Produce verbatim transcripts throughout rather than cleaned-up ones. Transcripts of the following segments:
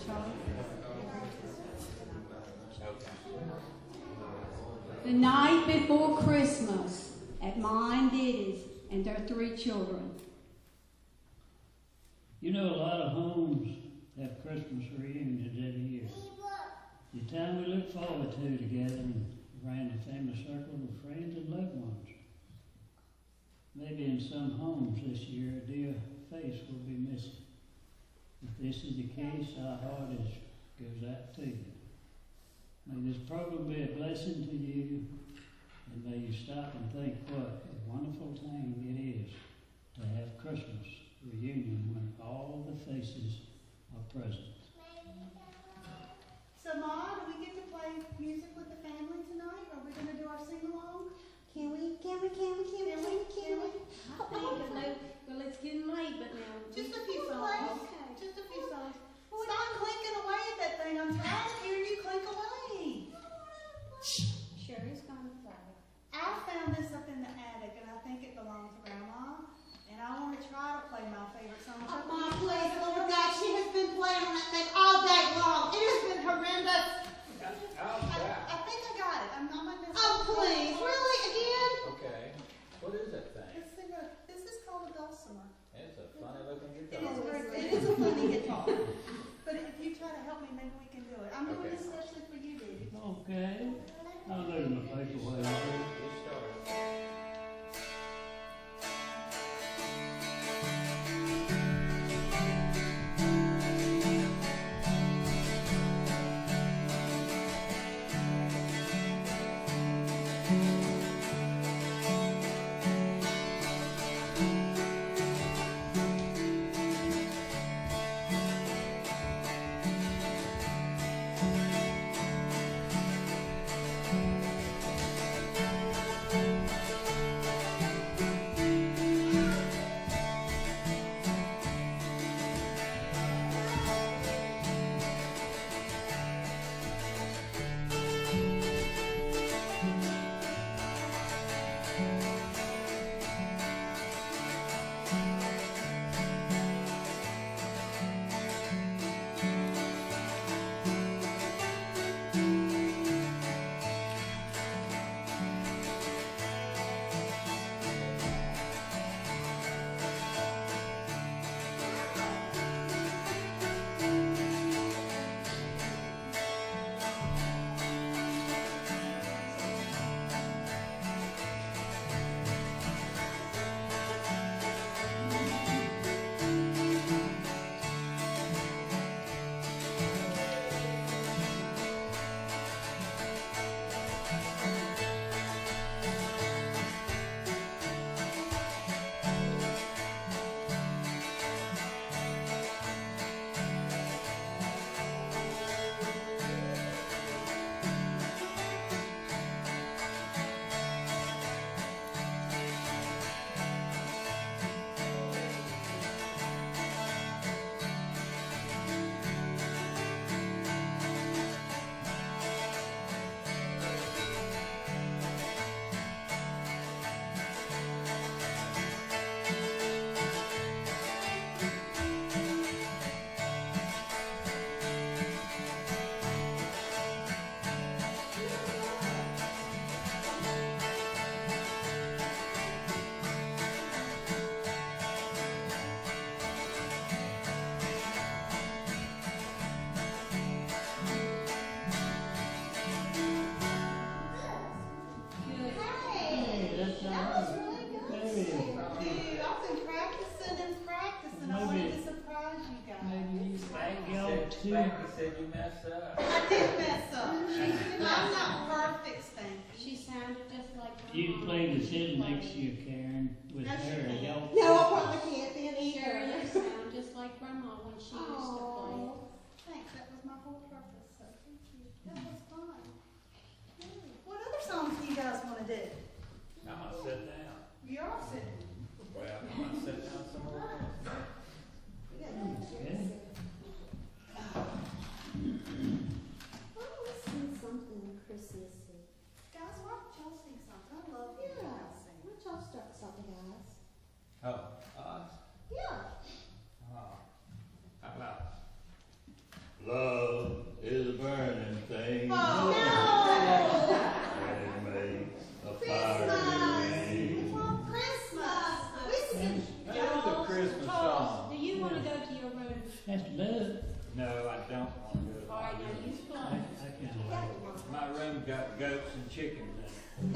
Charlie. The night before Christmas at Ma and Diddy's and their three children. You know, a lot of homes have Christmas reunions every year. The time we look forward to together around the family circle of friends and loved ones. Maybe in some homes this year a dear face will be missing. If this is the case, our heart is, goes out to you. May this program be a blessing to you, and may you stop and think what a wonderful thing it is to have Christmas reunion when all the faces are present. So, Ma, do we get to play music with the family tonight? Are we going to do our sing-along? Can we, can we, can we, can we, can we, can we? I think, no, well, it's getting late, but now. Just a few songs. Okay. Just a few songs. Stop clinking away at that thing. I'm tired of hearing you clink away. Sherry's gonna play. I found this up in the attic, and I think it belongs to Grandma. And I want to try to play my favorite song. Oh, Mom, please, oh my God, she has been playing on that thing all day long. It has been horrendous. I, I think I got it. I'm not my best. Oh, please, really, again? Okay. What is that thing? This, thing, uh, this is called a dulcimer. It's a funny looking It guitar. is, very, it is a funny guitar. But if you try to help me, maybe we can do it. I'm doing Okay. this especially for you, Dee. Okay. I'll leave my paper away. You start. He said you messed up. I did mess up. I'm not perfect, Stanky. She sounded just like her You mom. play the sit next to you, Karen, with No, she her. can't. Y'all, No, I probably can't then Sherry, either. you sound just like Grandma when she used to play. Oh. Thanks, that was my whole purpose, so thank you. That was fun. What other songs do you guys want to do? I'm gonna sit down. You're all sitting. Well, I'm gonna sit down somewhere else. okay. Why don't we sing something Christmassy? Guys, why don't y'all sing something? I love you Yeah. guys sing. Why don't y'all start something, guys? Oh, us? Yeah. Oh. How about Love is a burning thing. Oh, It makes a no! fire Christmas! remain. Oh, Christmas! We sing. That is a Christmas song. Do you want to go to your room? That's love. No, I don't want to go to All my right, now room. you I, play. I can't wait. My room got goats and chickens in it.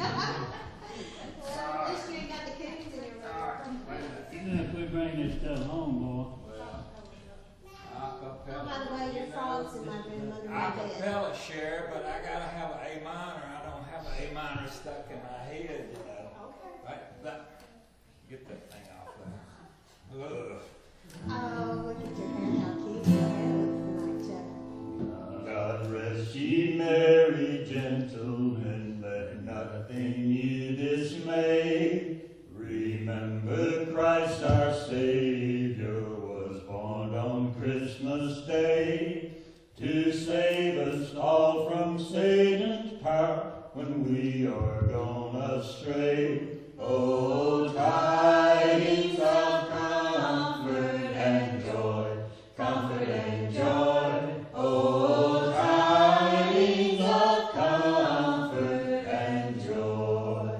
Well, at least you ain't got the cookies in your room. You know, if we bring this stuff home, boy, Well, Oh, acapella. by the way, you your know, frog's in my room under my bed. Acapella, share, but I gotta have an A minor. I don't have an A minor stuck in my head, you know. Okay. Right, that, get that thing off there. Ugh. Oh, look at your hair, how cute your hair looks tonight, Chuck. God rest ye merry gentlemen, let nothing you dismay. Remember Christ our Savior was born on Christmas Day to save us all from Satan's power when we are gone astray. Oh, tidings of comfort and joy, comfort and joy. Oh, tidings of comfort and joy.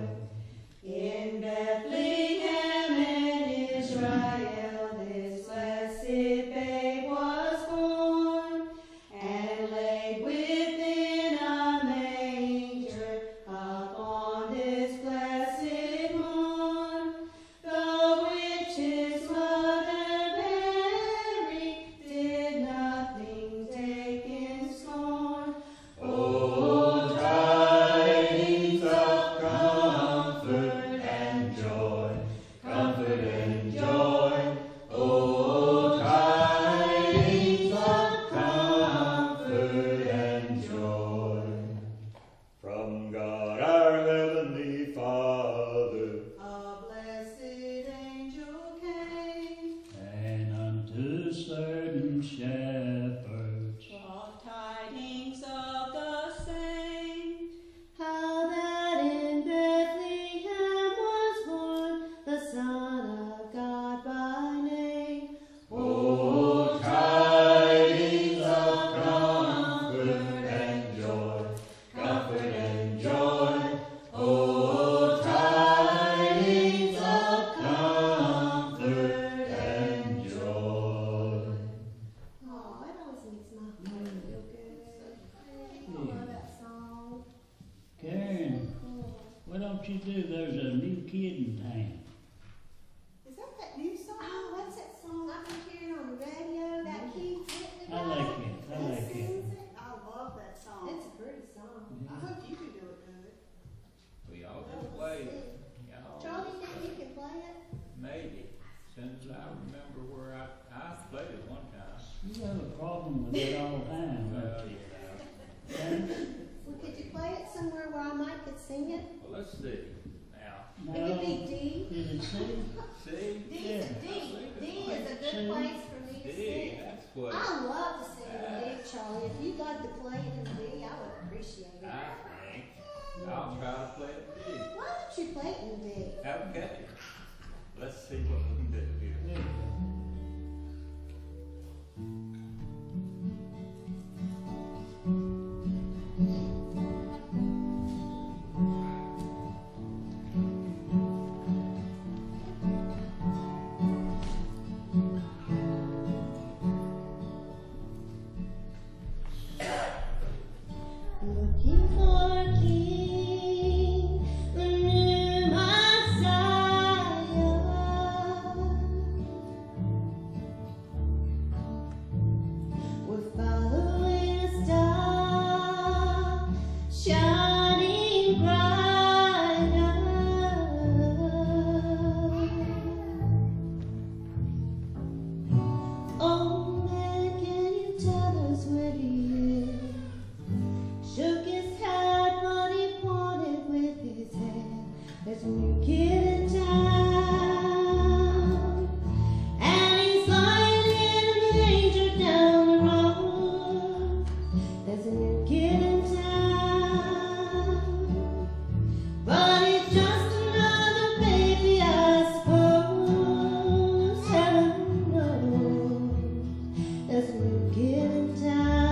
In Bethlehem in Israel, this blessed babe was born, and laid within a manger upon this blessed morn. The which his mother Mary did nothing take in scorn. Oh, tidings of comfort and joy, comfort and joy. Oh, tidings of comfort and joy. From God our heavenly Father, A blessed angel came, and unto certain shepherds, brought tidings of the same, how that in Bethlehem was born the Son of God by name. oh, tidings of comfort and joy, comfort and joy. Oh, tidings of comfort and joy. Oh, it always makes my heart feel good. I love that song. Karen, why don't you do, there's a new kid in town. Is that that new song? Oh, what's that song I've been hearing on the radio? That keeps hitting I like it, I That like it. sings it. I love that song. It's a pretty song. I hope you can do it good. We all can play it. Y'all, Charlie, think you can play it? maybe. Soon as I remember where I, I played it one time. You have a problem with it all the time, Well, don't you? you know. Karen? Well, could you play it somewhere where I might could sing it? Well, let's see. Now, It would No, be D. is it C? see? D, Yeah. D, D is a good See? place for me to D, sing. that's what I love to sing in D, Charlie. If you'd like to play it in D, I would appreciate it. I think. I'll try to play it D. Why don't you play it in D? Okay. Let's see what we can do here. There you go. Looking for a king, the new Messiah. We're following a star, shining brighter. Oh man, can you tell us where he is? Shook his head, but he pointed with his hand. There's a new kid in town, and he's lying in a manger down the road. There's a new kid in town, but he's just another baby, I suppose. Heaven knows, there's a new kid in town.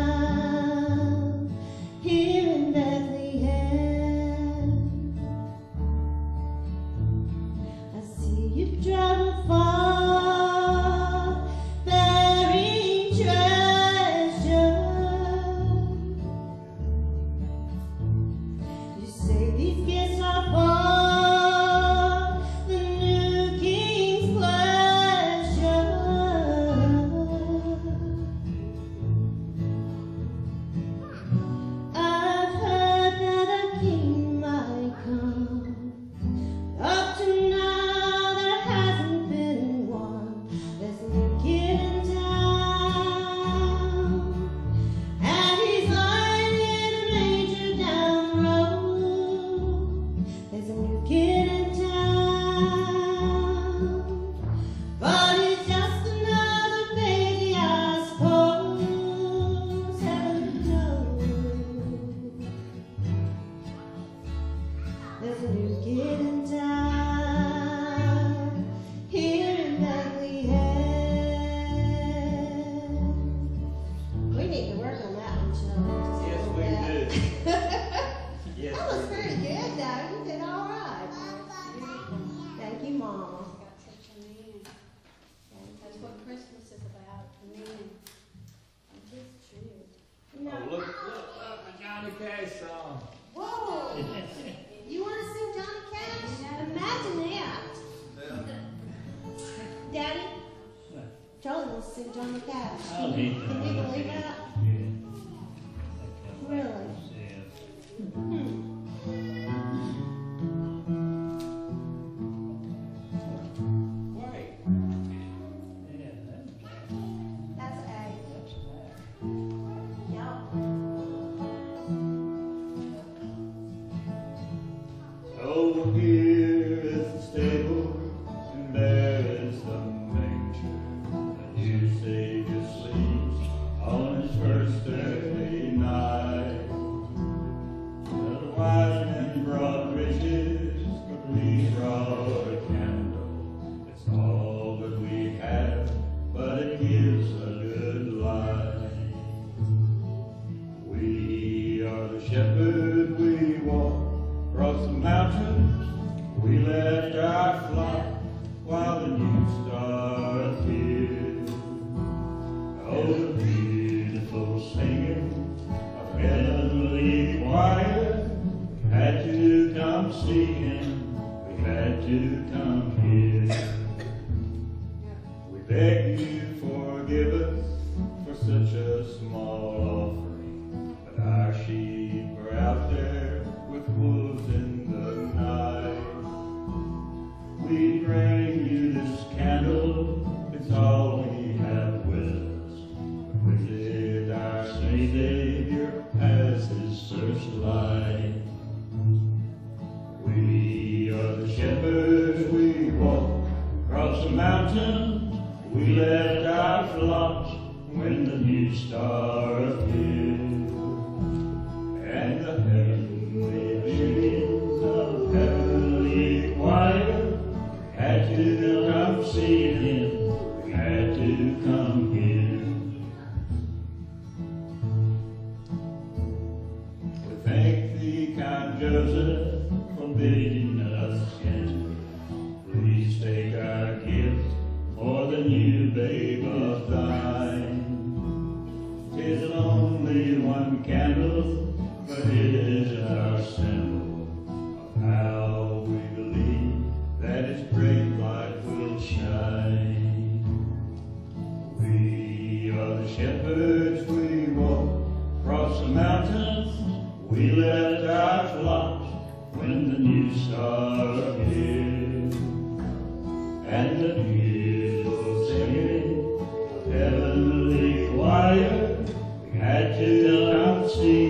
I'll hate to Can you know believe it. that? Yeah. That Really? kind of stuff. Wait. Yeah, that was That's A. that's that. Yep. Over here is the stable, and there is the manger. The new Savior sleeps on his first earthly night. Well, the wise men brought riches, but we brought a candle. It's all that we have, but it gives a good light. We are the shepherd, we walk across the mountains. We left our flock while the new star appeared. Oh, the beautiful singing of heavenly choir. We had to come see him, we had to come here. We beg you forgive us for such a small offering, but our sheep are out there with wolves in the night. We bring you this candle, it's all we have with us. With it our Savior has his searchlight. We are the shepherds, we walk across the mountains. We left our flocks when the new star appeared. And the heavenly visions of heavenly choir had to come see him, had to come here. We thank thee, kind Joseph, for bidding us enter. Please take our gift for the new babe of thine. 'Tis only one candle, but it is our symbol of how we believe that its great light will shine. We are the shepherds, we walk across the mountains. We left our flocks when the new star appeared. And the beautiful singing of heavenly choir, we had to come see